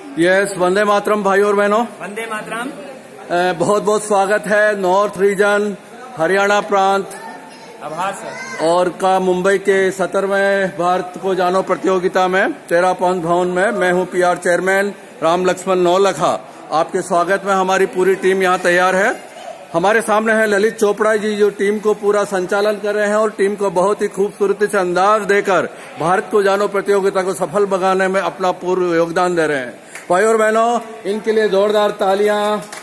Yes, Vande Mataram भाई और बहनों, वंदे मातरम। बहुत बहुत स्वागत है नॉर्थ रीजन हरियाणा प्रांत आभार सर और का मुंबई के 17वें भारत को जानो प्रतियोगिता में 13 पॉइंट भवन में। मैं हूं पीआर चेयरमैन राम लक्ष्मण नौलखा। आपके स्वागत में हमारी पूरी टीम यहां तैयार है। हमारे सामने है ललित चोपड़ा जी, जो टीम को पूरा संचालन कर रहे हैं और टीम को बहुत ही खूबसूरती से अंदाज देकर भारत को जानो प्रतियोगिता को सफल बनाने में अपना पूर्ण योगदान दे रहे हैं। भाई और बहनों, इनके लिए जोरदार तालियां।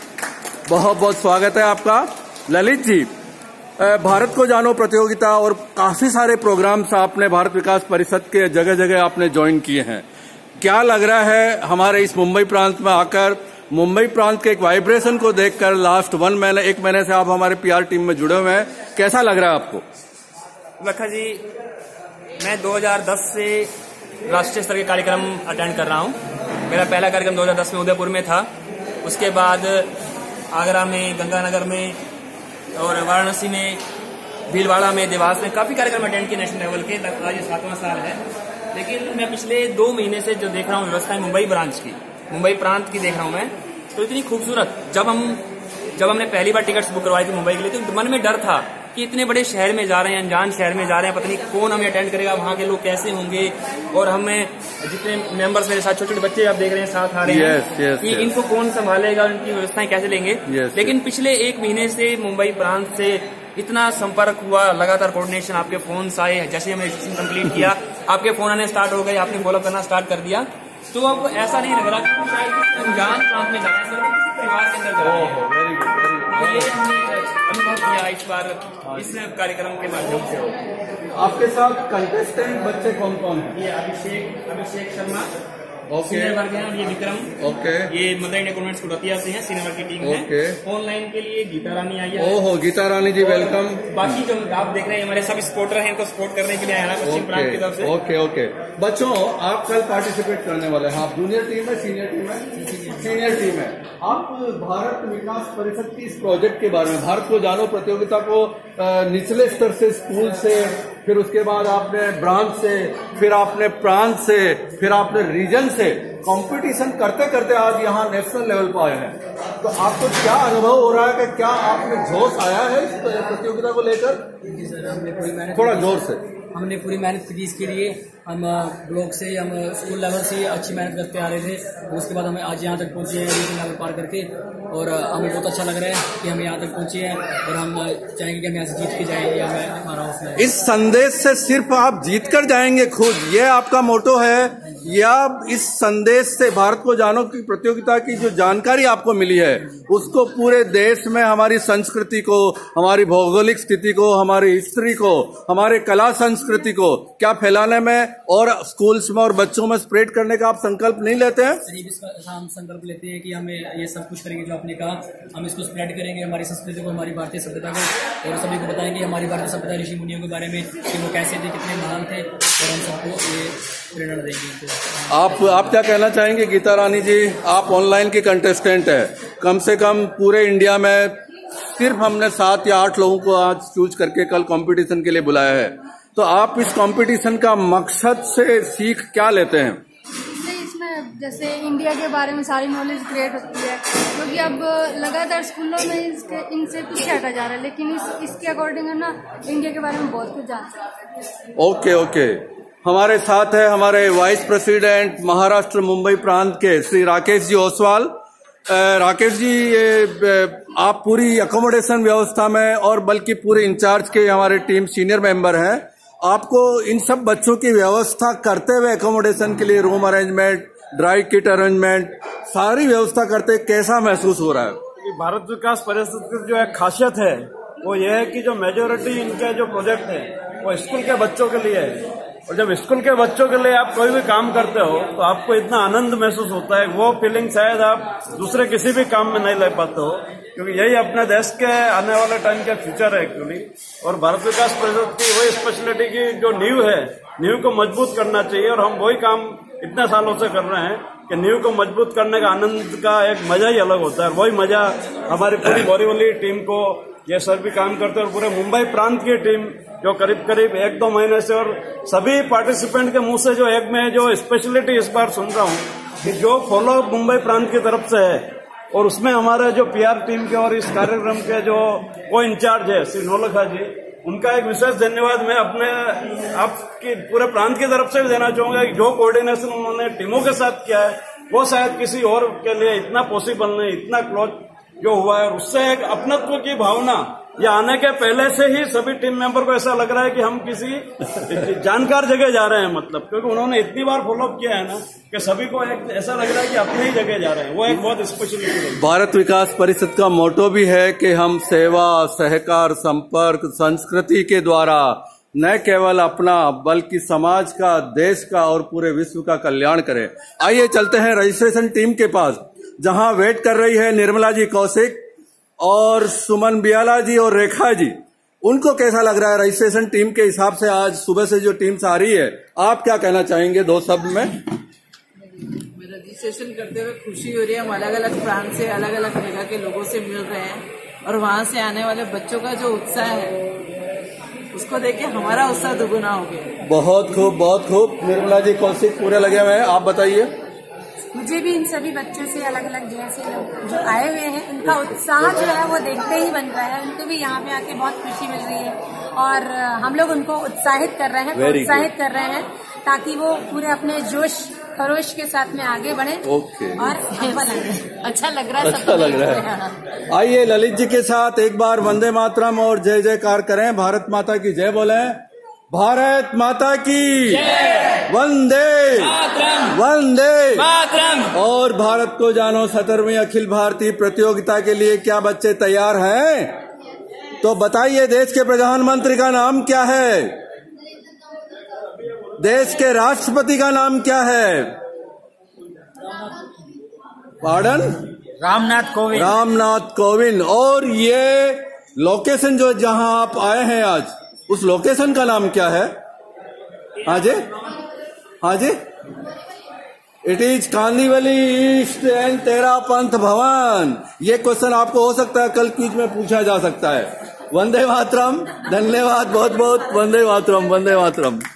बहुत बहुत स्वागत है आपका। ललित जी, भारत को जानो प्रतियोगिता और काफी सारे प्रोग्राम्स आपने भारत विकास परिषद के जगह जगह आपने ज्वाइन किए हैं। क्या लग रहा है हमारे इस मुंबई प्रांत में आकर, मुंबई प्रांत के एक वाइब्रेशन को देखकर? लास्ट एक महीने से आप हमारे पीआर टीम में जुड़े हुए हैं, कैसा लग रहा है आपको? लखा जी, मैं 2010 से राष्ट्रीय स्तर के कार्यक्रम अटेंड कर रहा हूं। मेरा पहला कार्यक्रम 2010 में उदयपुर में था। उसके बाद आगरा में, गंगानगर में और वाराणसी में, भीलवाड़ा में, देवास में काफी कार्यक्रम अटेंड किए नेशनल लेवल के। आज ये 7वां साल है। लेकिन मैं पिछले 2 महीने से जो देख रहा हूँ व्यवस्था मुंबई ब्रांच की, मुंबई प्रांत की देख रहा हूँ मैं, तो इतनी खूबसूरत। जब हमने पहली बार टिकट्स बुक करवाई थी मुंबई के लिए, तो मन में डर था कि इतने बड़े शहर में जा रहे हैं, अनजान शहर में जा रहे हैं, पता नहीं कौन हमें अटेंड करेगा, वहाँ के लोग कैसे होंगे, और हमें जितने मेंबर्स मेरे साथ छोटे छोटे बच्चे आप देख रहे हैं साथ आ रहे हैं कि इनको कौन संभालेगा, उनकी व्यवस्थाएं कैसे लेंगे। लेकिन पिछले 1 महीने से मुंबई प्रांत से इतना संपर्क हुआ, लगातार कोऑर्डिनेशन, आपके फोन आए, जैसे हमने रजिस्ट्रेशन कंप्लीट किया आपके फोन आने स्टार्ट हो गए, आपने फॉलो करना स्टार्ट कर दिया। तो अब ऐसा नहीं लग रहा कि शायद अनजान प्रांत में जा रहे हैं, सर किसी परिवार के अंदर जा रहे हैं। ये हमने अनुभव किया इस बार इस कार्यक्रम के माध्यम से। आपके साथ कंटेस्टेंट बच्चे कौन कौन हैं? ये अभिषेक शर्मा सीनियर वर्ग है, और ये विक्रम, ये mother India convent school Ratia से हैं, सीनियर वर्ग की टीम है। ऑनलाइन के लिए गीता रानी आई है। ओहो, गीता रानी जी वेलकम। बाकी जो आप देख रहे हैं हमारे सब सपोर्टर हैं, इनको सपोर्ट करने के लिए आया है पश्चिम प्रांत की तरफ से। ओके बच्चों, आप कल पार्टिसिपेट करने वाले हैं। आप जूनियर टीम है, सीनियर टीम है? सीनियर टीम है। आप भारत विकास परिषद की इस प्रोजेक्ट के बारे में, भारत को जानो प्रतियोगिता को निचले स्तर से, स्कूल से, फिर उसके बाद आपने ब्रांच से, फिर आपने प्रांत से, फिर आपने रीजन से कंपटीशन करते करते आज यहाँ नेशनल लेवल पर आए हैं। तो आपको क्या अनुभव हो रहा है कि क्या आप में जोश आया है इस प्रतियोगिता को लेकर? थोड़ा जोर से। हमने पूरी मेहनत की इसके लिए। हम ब्लॉक से, हम स्कूल लेवल से अच्छी मेहनत करते आ रहे थे, और उसके बाद हमें आज यहाँ तक पहुंचे हैं रीजनल लेवल पार करके, और हमें बहुत अच्छा लग रहा है कि हम यहाँ तक पहुंचे हैं, और हम चाहेंगे कि हम यहाँ से जीत के जाएंगे। हमारा हौसला है। इस संदेश से सिर्फ आप जीत कर जाएंगे खुद, ये आपका मोटो है, या इस संदेश से भारत को जानो की प्रतियोगिता की जो जानकारी आपको मिली है उसको पूरे देश में हमारी संस्कृति को, हमारी भौगोलिक स्थिति को, हमारी हिस्ट्री को, हमारे कला संस्कृति को क्या फैलाने में और स्कूल्स में और बच्चों में स्प्रेड करने का आप संकल्प नहीं लेते हैं? हम संकल्प लेते हैं कि हमें ये सब कुछ करेंगे जो आपने कहा, हम इसको स्प्रेड करेंगे, हमारी संस्कृति को, हमारी भारतीय सभ्यता को, और सभी को बताएंगे हमारी भारतीय सभ्यता, ऋषि मुनियों के बारे में कि वो कैसे थे, कितने महान थे, और हम सबको ये प्रेरणा देंगे। आप क्या कहना चाहेंगे गीता रानी जी? आप ऑनलाइन की कंटेस्टेंट है। कम से कम पूरे इंडिया में सिर्फ हमने 7 या 8 लोगों को आज चूज करके कल कंपटीशन के लिए बुलाया है। तो आप इस कंपटीशन का मकसद से सीख क्या लेते हैं? इसमें जैसे इंडिया के बारे में सारी नॉलेज क्रिएट होती है, क्योंकि अब लगातार स्कूलों में इनसे पीछे हटा जा रहा है, लेकिन इसके अकॉर्डिंग है ना, इंडिया के बारे में बहुत कुछ जान सकते हैं। ओके। हमारे साथ है हमारे वाइस प्रेसिडेंट महाराष्ट्र मुंबई प्रांत के श्री राकेश जी ओसवाल। राकेश जी, आप पूरी अकोमोडेशन व्यवस्था में और बल्कि पूरे इंचार्ज के हमारे टीम सीनियर मेंबर हैं। आपको इन सब बच्चों की व्यवस्था करते हुए अकोमोडेशन के लिए room arrangement, dry kit arrangement, सारी व्यवस्था करते कैसा महसूस हो रहा है? भारत विकास परिषद की जो एक खासियत है वो ये है कि जो मेजोरिटी इनके जो प्रोजेक्ट है वो स्कूल के बच्चों के लिए है, और जब स्कूल के बच्चों के लिए आप कोई भी काम करते हो तो आपको इतना आनंद महसूस होता है, वो फीलिंग शायद आप दूसरे किसी भी काम में नहीं ले पाते हो, क्योंकि यही अपने देश के आने वाले टाइम का फ्यूचर है एक्चुअली। और भारत विकास परिषद की वही स्पेशलिटी की जो नींव है, नींव को मजबूत करना चाहिए, और हम वही काम इतने सालों से कर रहे हैं कि नींव को मजबूत करने का आनंद का एक मजा ही अलग होता है। वही मजा हमारी पूरी बोरीवली टीम को, ये सर भी काम करते हैं, और पूरे मुंबई प्रांत की टीम जो करीब करीब 1-2 महीने से, और सभी पार्टिसिपेंट के मुंह से जो एक मैं जो स्पेशलिटी इस बार सुन रहा हूँ कि जो फॉलोअप मुंबई प्रांत की तरफ से है और उसमें हमारे जो पीआर टीम के और इस कार्यक्रम के जो को इंचार्ज है श्री नौलखा जी, उनका एक विशेष धन्यवाद मैं अपने आपकी पूरे प्रांत की तरफ से भी देना चाहूंगा कि जो कोऑर्डिनेशन उन्होंने टीमों के साथ किया है वो शायद किसी और के लिए इतना पॉसिबल नहीं, इतना क्लोज जो हुआ है। उससे एक अपनत्व की भावना ये आने के पहले से ही सभी टीम मेंबर को ऐसा लग रहा है कि हम किसी जानकार जगह जा रहे हैं, मतलब क्योंकि उन्होंने इतनी बार फॉलोअप किया है ना कि सभी को एक ऐसा लग रहा है कि अपनी ही जगह जा रहे हैं। वो एक बहुत स्पेशलिटी है। भारत विकास परिषद का मोटो भी है कि हम सेवा, सहकार, संपर्क, संस्कृति के द्वारा न केवल अपना बल्कि समाज का, देश का और पूरे विश्व का कल्याण करें। आइए चलते हैं रजिस्ट्रेशन टीम के पास, जहां वेट कर रही है निर्मला जी कौशिक और सुमन बियाला जी और रेखा जी। उनको कैसा लग रहा है रजिस्ट्रेशन टीम के हिसाब से आज सुबह से जो टीम्स आ रही है? आप क्या कहना चाहेंगे 2 शब्द में? रजिस्ट्रेशन करते हुए खुशी हो रही है। हम अलग अलग प्रांत से, अलग अलग जगह के लोगों से मिल रहे हैं और वहां से आने वाले बच्चों का जो उत्साह है उसको देख के हमारा उत्साह दुगुना हो गया। बहुत खूब, बहुत खूब। निर्मला जी कौशिक पूरे लगे हुए हैं, आप बताइए। मुझे भी इन सभी बच्चों से, अलग अलग जगह से लोग जो आए हुए हैं, उनका उत्साह जो है वो देखते ही बन रहा है। उनको भी यहाँ पे आके बहुत खुशी मिल रही है और हम लोग उनको उत्साहित कर रहे हैं, प्रोत्साहित कर रहे हैं ताकि वो पूरे अपने जोश खरोश के साथ में आगे बढ़े और सेवा लगे। अच्छा लग रहा है, अच्छा लग रहा है। आइए ललित जी के साथ एक बार वंदे मातरम और जय जयकार करें। भारत माता की जय बोले। भारत माता की वंदे वंदे मातरम। और भारत को जानो 17वीं अखिल भारतीय प्रतियोगिता के लिए क्या बच्चे तैयार हैं? तो बताइए, देश के प्रधानमंत्री का नाम क्या है? देश के राष्ट्रपति का नाम क्या है? पार्डन? रामनाथ कोविंद। रामनाथ कोविंद। और ये लोकेशन जो जहां आप आए हैं आज, उस लोकेशन का नाम क्या है? हाँ जी, हाँ जी, it is Kandivali East and Terapanth Bhavan. ये क्वेश्चन आपको हो सकता है कल क्विज में पूछा जा सकता है। वंदे मातरम। धन्यवाद बहुत बहुत। वंदे मातरम, वंदे मातरम।